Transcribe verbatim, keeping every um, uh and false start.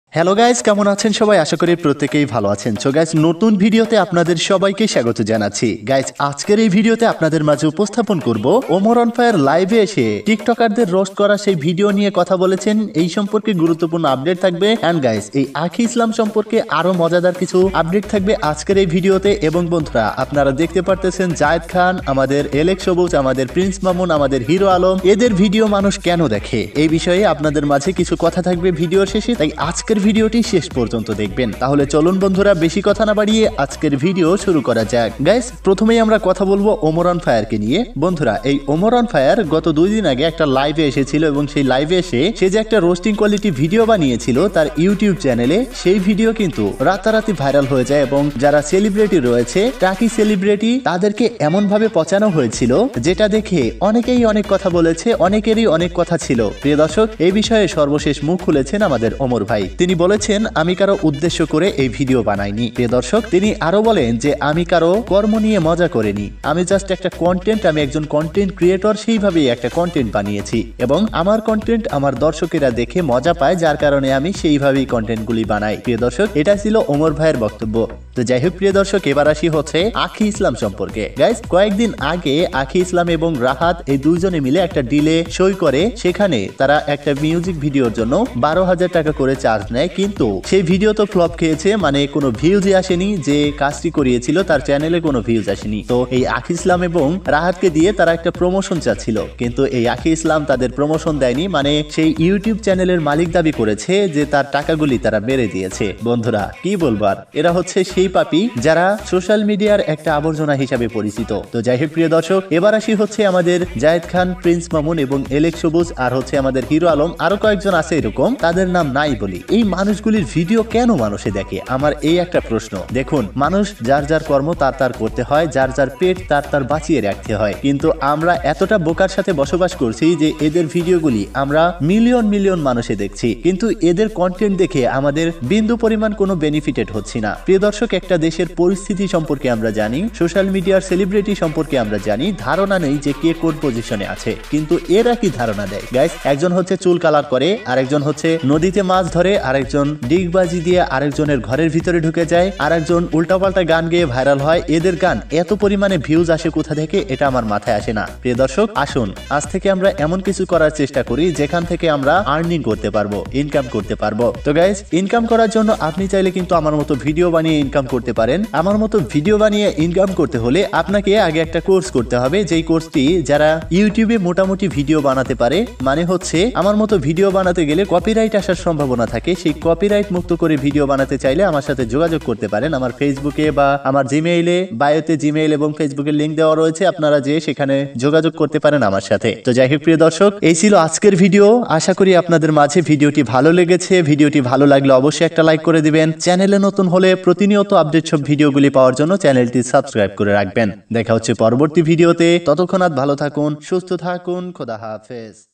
Hello guys, কেমন আছেন সবাই? আশা করি প্রত্যেকেই ভালো আছেন। সো গাইস, নতুন ভিডিওতে আপনাদের সবাইকে স্বাগত জানাচ্ছি। গাইস, আজকের এই ভিডিওতে আপনাদের মাঝে উপস্থাপন করব ওমর অন ফায়ার লাইভে এসে টিকটকারদের রোস্ট করা সেই ভিডিও নিয়ে কথা বলেছেন। এই সম্পর্কে গুরুত্বপূর্ণ আপডেট থাকবে। এন্ড গাইস, এই আখি ইসলাম সম্পর্কে আরো মজাদার কিছু আপডেট থাকবে আজকের এই ভিডিওতে। এবং বন্ধুরা, আপনারা দেখতে পারতেছেন জায়েদ খান, আমাদের এলেক্স সবুজ, আমাদের প্রিন্স মামুন, আমাদের হিরো আলম, এদের ভিডিও মানুষ কেন দেখে, এই বিষয়ে আপনাদের মাঝে কিছু কথা থাকবে ভিডিওর শেষে। তাই আজকের ভিডিওটি শেষ পর্যন্ত দেখবেন। তাহলে চলুন বন্ধুরা, বেশি কথা না বাড়িয়ে আজকের ভিডিও শুরু করা যাক। গাইস, প্রথমেই আমরা কথা বলবো ওমর অন ফায়ারকে নিয়ে। বন্ধুরা, এই ওমর অন ফায়ার গত দুই দিন আগে একটা লাইভে এসেছিল এবং সেই লাইভে এসে সে যে একটা রোস্টিং কোয়ালিটি ভিডিও বানিয়েছিল তার ইউটিউব চ্যানেলে, সেই ভিডিও কিন্তু রাতারাতি ভাইরাল হয়ে যায় এবং যারা সেলিব্রিটি রয়েছে, টাকি সেলিব্রিটি, তাদেরকে এমন ভাবে পচানো হয়েছিল যেটা দেখে অনেকেই অনেক কথা বলেছে, অনেকেরই অনেক কথা ছিল। প্রিয় দর্শক, এই বিষয়ে সর্বশেষ মুখ খুলেছেন আমাদের ওমর ভাই। তিনি বলেছেন, আমি কারো উদ্দেশ্য করে এই ভিডিও বানাইনি। প্রিয় দর্শক, তিনি আরো বলেন যে আমি কারো কর্ম নিয়ে মজা করিনি, আমি জাস্ট একটা কন্টেন্ট, আমি একজন কন্টেন্ট ক্রিয়েটর, সেইভাবেই একটা কন্টেন্ট বানিয়েছি এবং আমার কন্টেন্ট আমার দর্শকেরা দেখে মজা পায়, যার কারণে আমি সেইভাবেই কন্টেন্ট গুলি বানাই। প্রিয় দর্শক, এটা ছিল ওমর ভাইয়ের বক্তব্য। তো যাই হোক প্রিয় দর্শক, এবার আসি হচ্ছে আখি ইসলাম সম্পর্কে। গাইস, কয়েকদিন আগে আখি ইসলাম এবং রাহাত এই দুইজনে মিলে একটা ডিলে সই করে, সেখানে তারা একটা মিউজিক ভিডিওর জন্য বারো হাজার টাকা করে চার্জ নেয়। কিন্তু সেই ভিডিও তো ফ্লপ খেয়েছে, মানে কোনো ভিউজই আসেনি। যে কাজটি করিয়েছিল তার চ্যানেলে কোনো ভিউজ আসেনি। তো এই আখি ইসলাম এবং রাহাতকে দিয়ে তারা একটা প্রমোশন চাচ্ছিল, কিন্তু এই আখি ইসলাম তাদের প্রমোশন দেয়নি। মানে সেই ইউটিউব চ্যানেলের মালিক দাবি করেছে যে তার টাকাগুলি তারা মেরে দিয়েছে। বন্ধুরা, কি বলবার, এরা হচ্ছে সেই পাপী যারা সোশ্যাল মিডিয়ার একটা আবর্জনা হিসাবে পরিচিত। তো যাই হোক প্রিয় দর্শক, এবার আসি হচ্ছে আমাদের জায়েদ খান, প্রিন্স মামুন এবং এলেক্স সবুজ, আর হচ্ছে আমাদের হিরো আলম, আরো কয়েকজন আছে এরকম, তাদের নাম নাই বলি। এই মানুষগুলির ভিডিও কেন মানুষে দেখে, আমার এই একটা প্রশ্ন। দেখুন, মানুষ যার যার কর্ম তার তার করতে হয়, যার যার পেট তার তার বাঁচিয়ে রাখতে হয়। কিন্তু আমরা এতটা বোকার সাথে বসবাস করছি যে এদের ভিডিওগুলি আমরা মিলিয়ন মিলিয়ন মানুষে দেখছি, কিন্তু এদের কন্টেন্ট দেখে আমাদের বিন্দু পরিমাণ কোনো বেনিফিটেড হচ্ছে না। প্রিয় দর্শক, একটা দেশের পরিস্থিতি সম্পর্কে আমরা জানি, সোশ্যাল মিডিয়ার সেলিব্রিটি সম্পর্কে আমরা জানি, ধারণা নেই যে কে কোন পজিশনে আছে। কিন্তু এরা কি ধারণা দেয় গাইস, একজন হচ্ছে চুল কালার করে, আরেকজন হচ্ছে নদীতে মাছ ধরে, আরেকজন ডিগবাজি দিয়ে আরেকজনের ঘরের ভিতরে ঢুকে যায়, আরেকজন উল্টাপাল্টা গান গেয়ে ভাইরাল হয়। এদের গান এত পরিমাণে ভিউজ আসে কোথা থেকে, এটা আমার মাথায় আসে না। প্রিয় দর্শক, আসুন আজ থেকে আমরা এমন কিছু করার চেষ্টা করি যেখান থেকে আমরা আর্নিং করতে পারবো, ইনকাম করতে পারবো। তো গাইস, ইনকাম করার জন্য আপনি চাইলে কিন্তু আমার মতো ভিডিও বানিয়ে ইনকাম করতে পারেন। আমার মতো ভিডিও বানিয়ে ইনকাম করতে হলে আপনাকে আগে একটা কোর্স করতে হবে, যেই কোর্সটি যারা ইউটিউবে মোটামুটি ভিডিও বানাতে পারে, মানে হচ্ছে আমার মতো ভিডিও বানাতে গেলে কপিরাইট আসার সম্ভাবনা থাকে, সেই কপিরাইট মুক্ত করে ভিডিও বানাতে চাইলে আমার সাথে যোগাযোগ করতে পারেন। আমার ফেসবুকে বা আমার জিমেইলে, বায়োতে জিমেইল এবং ফেসবুকের লিংক দেওয়া রয়েছে, আপনারা যে সেখানে যোগাযোগ করতে পারেন আমার সাথে। তো যাই হোক প্রিয় দর্শক, এই ছিল আজকের ভিডিও। আশা করি আপনাদের মাঝে ভিডিওটি ভালো লেগেছে। ভিডিওটি ভালো লাগলে অবশ্যই একটা লাইক করে দিবেন। চ্যানেলে নতুন হলে প্রতিনিয়ত আপডেট সব ভিডিওগুলি পাওয়ার জন্য চ্যানেলটি সাবস্ক্রাইব করে রাখবেন। দেখা হচ্ছে পরবর্তী ভিডিওতে। ততক্ষণ ভালো থাকুন, সুস্থ থাকুন, খোদা হাফেজ।